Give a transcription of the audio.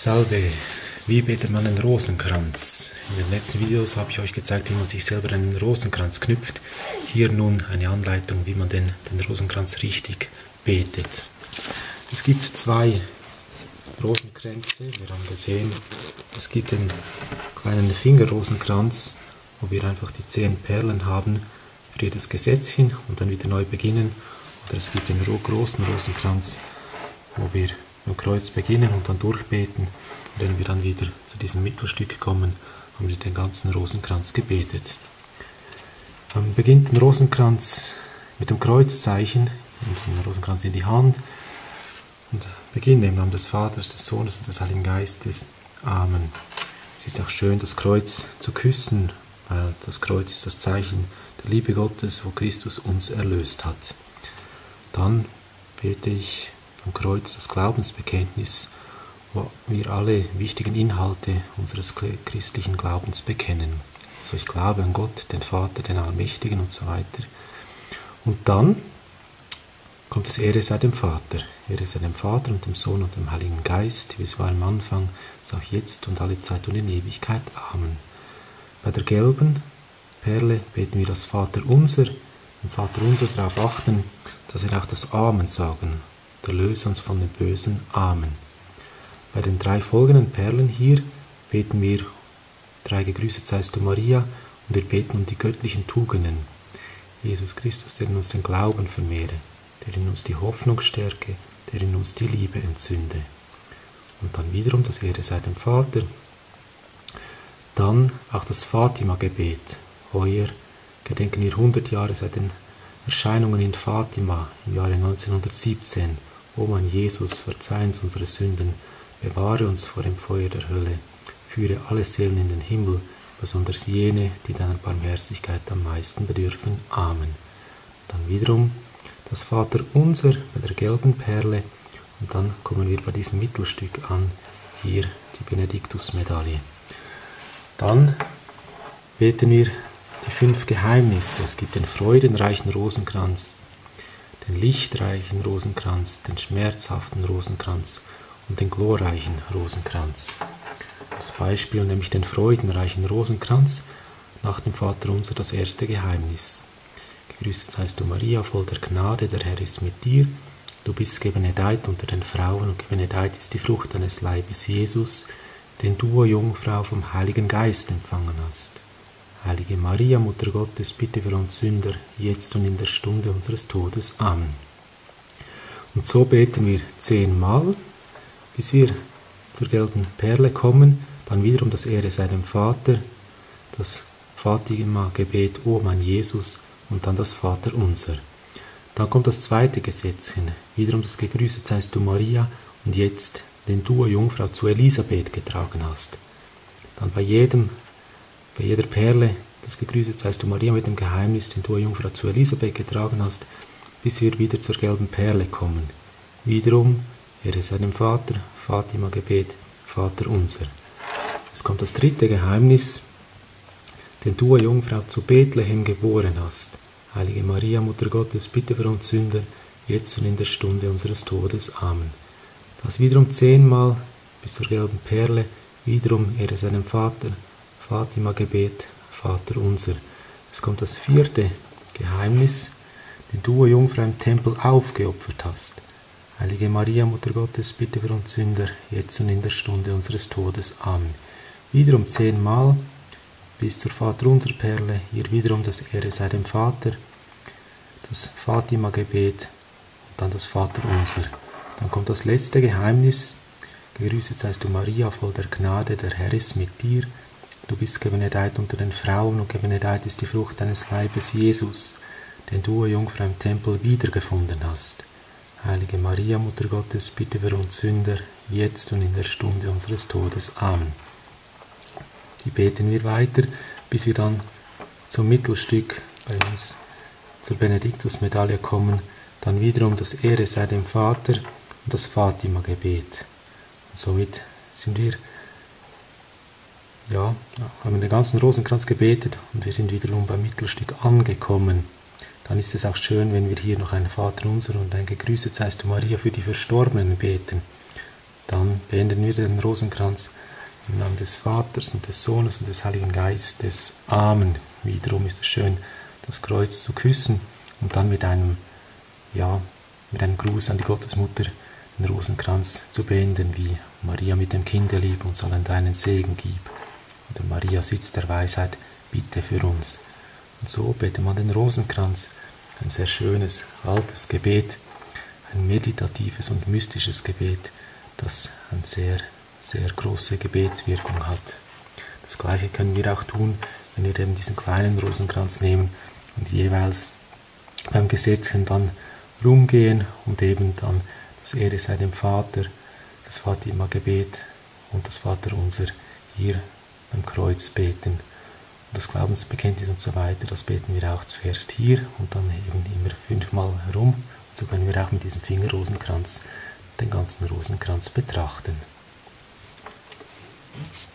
Salve, wie betet man einen Rosenkranz? In den letzten Videos habe ich euch gezeigt, wie man sich selber einen Rosenkranz knüpft. Hier nun eine Anleitung, wie man den Rosenkranz richtig betet. Es gibt zwei Rosenkränze. Wir haben gesehen, es gibt den kleinen Fingerrosenkranz, wo wir einfach die 10 Perlen haben für jedes Gesetzchen und dann wieder neu beginnen. Oder es gibt den großen Rosenkranz, wo wir am Kreuz beginnen und dann durchbeten. Und wenn wir dann wieder zu diesem Mittelstück kommen, haben wir den ganzen Rosenkranz gebetet. Man beginnt den Rosenkranz mit dem Kreuzzeichen und den Rosenkranz in die Hand und beginnen im Namen des Vaters, des Sohnes und des Heiligen Geistes. Amen. Es ist auch schön, das Kreuz zu küssen, weil das Kreuz ist das Zeichen der Liebe Gottes, wo Christus uns erlöst hat. Dann bete ich am Kreuz das Glaubensbekenntnis, wo wir alle wichtigen Inhalte unseres christlichen Glaubens bekennen. Also ich glaube an Gott, den Vater, den Allmächtigen und so weiter. Und dann kommt es Ehre sei dem Vater. Ehre sei dem Vater und dem Sohn und dem Heiligen Geist, wie es war am Anfang, so auch jetzt und alle Zeit und in Ewigkeit. Amen. Bei der gelben Perle beten wir das Vaterunser. Im Vaterunser darauf achten, dass wir auch das Amen sagen. Erlöse uns von dem Bösen. Amen. Bei den 3 folgenden Perlen hier beten wir 3 gegrüßet seist du Maria und wir beten um die göttlichen Tugenden. Jesus Christus, der in uns den Glauben vermehre, der in uns die Hoffnung stärke, der in uns die Liebe entzünde. Und dann wiederum das Ehre sei dem Vater. Dann auch das Fatima-Gebet. Heuer gedenken wir 100 Jahre seit den Erscheinungen in Fatima im Jahre 1917. O mein Jesus, verzeih uns unsere Sünden, bewahre uns vor dem Feuer der Hölle, führe alle Seelen in den Himmel, besonders jene, die deiner Barmherzigkeit am meisten bedürfen. Amen. Dann wiederum das Vaterunser bei der gelben Perle und dann kommen wir bei diesem Mittelstück an, hier die Benediktusmedaille. Dann beten wir die 5 Geheimnisse. Es gibt den freudenreichen Rosenkranz, den lichtreichen Rosenkranz, den schmerzhaften Rosenkranz und den glorreichen Rosenkranz. Als Beispiel nämlich den freudenreichen Rosenkranz, nach dem Vaterunser das erste Geheimnis. Gegrüßet seist du Maria, voll der Gnade, der Herr ist mit dir. Du bist gebenedeit unter den Frauen und gebenedeit ist die Frucht deines Leibes, Jesus, den du, o Jungfrau, vom Heiligen Geist empfangen hast. Heilige Maria, Mutter Gottes, bitte für uns Sünder, jetzt und in der Stunde unseres Todes. Amen. Und so beten wir 10-mal, bis wir zur gelben Perle kommen, dann wiederum das Ehre sei dem Vater, das Fatima-Gebet, O mein Jesus, und dann das Vaterunser. Dann kommt das zweite Gesetzchen, wiederum das Gegrüßet seist du Maria, und jetzt, den du, o Jungfrau, zu Elisabeth getragen hast. Dann bei jeder Perle, das Gegrüßet seist du Maria mit dem Geheimnis, den du, o Jungfrau, zu Elisabeth getragen hast, bis wir wieder zur gelben Perle kommen. Wiederum, Ehre sei dem Vater, Fatima-Gebet, Vaterunser. Es kommt das dritte Geheimnis, den du, o Jungfrau, zu Bethlehem geboren hast. Heilige Maria, Mutter Gottes, bitte für uns Sünder, jetzt und in der Stunde unseres Todes. Amen. Das wiederum 10-mal bis zur gelben Perle, wiederum Ehre sei dem Vater, Fatima-Gebet, Vaterunser. Es kommt das 4. Geheimnis, den du, o Jungfrau, im Tempel aufgeopfert hast. Heilige Maria, Mutter Gottes, bitte für uns Sünder, jetzt und in der Stunde unseres Todes. Amen. Wiederum 10-mal bis zur Vaterunser-Perle, hier wiederum das Ehre sei dem Vater, das Fatima-Gebet und dann das Vaterunser. Dann kommt das letzte Geheimnis, gegrüßet seist du Maria, voll der Gnade, der Herr ist mit dir. Du bist gebenedeit unter den Frauen und gebenedeit ist die Frucht deines Leibes, Jesus, den du, o Jungfrau, im Tempel wiedergefunden hast. Heilige Maria, Mutter Gottes, bitte für uns Sünder, jetzt und in der Stunde unseres Todes. Amen. Die beten wir weiter, bis wir dann zum Mittelstück bei uns zur Benediktusmedaille kommen. Dann wiederum das Ehre sei dem Vater und das Fatima-Gebet. Und somit sind wir haben den ganzen Rosenkranz gebetet und wir sind wiederum beim Mittelstück angekommen. Dann ist es auch schön, wenn wir hier noch ein Vaterunser und ein Gegrüßet seist du Maria für die Verstorbenen beten. Dann beenden wir den Rosenkranz im Namen des Vaters und des Sohnes und des Heiligen Geistes. Amen. Wiederum ist es schön, das Kreuz zu küssen und dann mit einem Gruß an die Gottesmutter den Rosenkranz zu beenden, wie Maria mit dem Kinderlieb uns allen deinen Segen gib. Oder Maria, Sitz der Weisheit, bitte für uns. Und so betet man den Rosenkranz, ein sehr schönes, altes Gebet, ein meditatives und mystisches Gebet, das eine sehr, sehr große Gebetswirkung hat. Das Gleiche können wir auch tun, wenn wir eben diesen kleinen Rosenkranz nehmen und jeweils beim Gesetzchen dann rumgehen und eben dann das Ehre sei dem Vater, das Fatima-Gebet und das Vaterunser hier beim Kreuz beten. Und das Glaubensbekenntnis und so weiter, das beten wir auch zuerst hier und dann eben immer 5-mal herum. Und so können wir auch mit diesem Fingerrosenkranz den ganzen Rosenkranz betrachten.